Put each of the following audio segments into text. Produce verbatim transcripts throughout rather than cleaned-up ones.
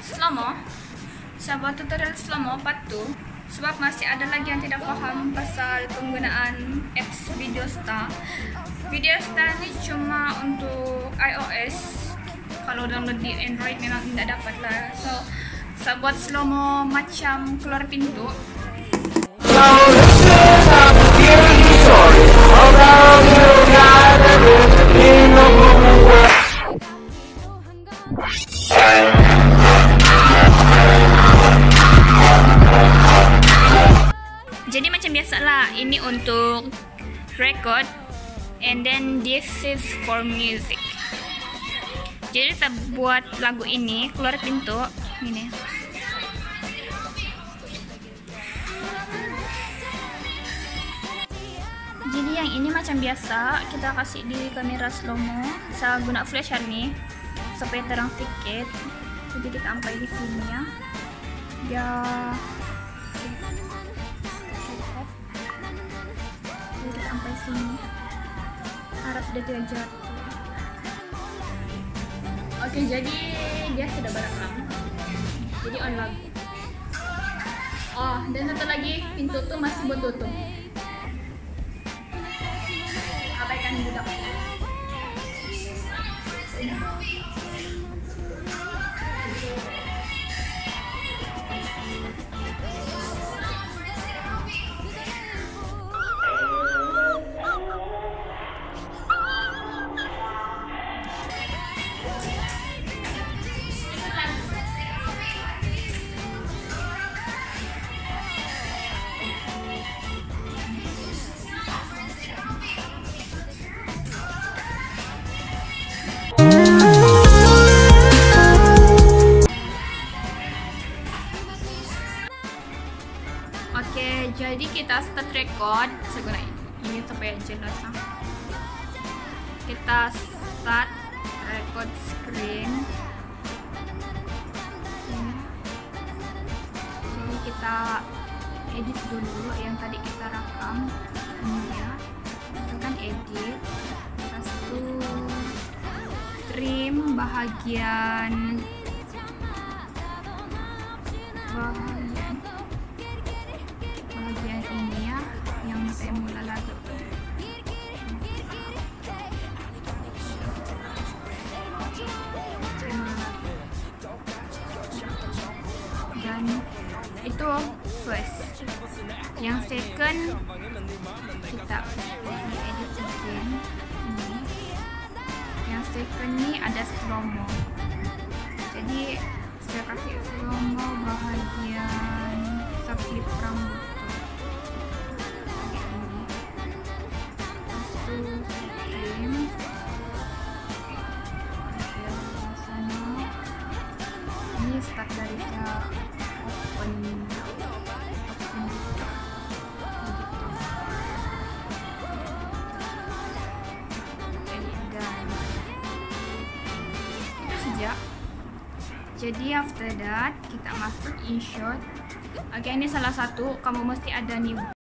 Slomo. Saya buat tutorial Slomo part dua sebab masih ada lagi yang tidak paham pasal penggunaan apps Videostar. Videostar ini cuma untuk iOS. Kalau download di Android memang tidak dapat lah. So, saya buat Slomo macam keluar pintu. Jadi macam biasalah, ini untuk record, and then this is for music. Jadi kita buat lagu ini keluar pintu ini. Jadi yang ini macam biasa kita kasih di kamera slow-mo. Saya guna flasher nih supaya terang sedikit. Jadi kita ampai di sini ya. Ya. Jadi kita sampai sini, harap dia tidak jatuh. Oke, jadi dia sudah berekam. Jadi on lagu. Oh, dan satu lagi, pintu tuh masih bertutup. Abaikan budak. Oke, jadi kita start record. Saya guna ini supaya jelas. Kita start record screen. Jadi kita edit dulu yang tadi kita rekam. Ini ya, tekan edit. Terus itu trim bahagian bahagian bagian ini ya, yang saya mula lagu. Dan itu first. Yang second kita edit again. Ini. Yang second nih ada slow-mo. Jadi saya kasih slow-mo bahagian subclip rambut. Ini start dari ya open open dan itu saja. Jadi after that kita masuk InShot. Oke, ini salah satu kamu mesti ada nih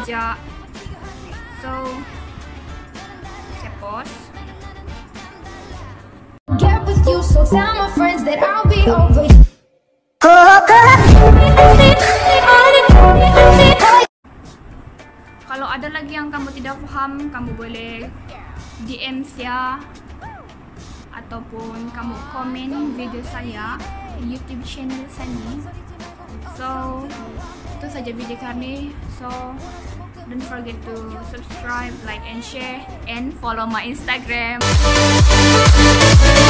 sekejap. So, saya pause. Get with you, so tell my friends that I'll be over. Kalau ada lagi yang kamu tidak faham, kamu boleh D M saya ataupun kamu komen video saya di YouTube channel saya. So, itu saja video kali ini. So, don't forget to subscribe, like and share, and follow my Instagram.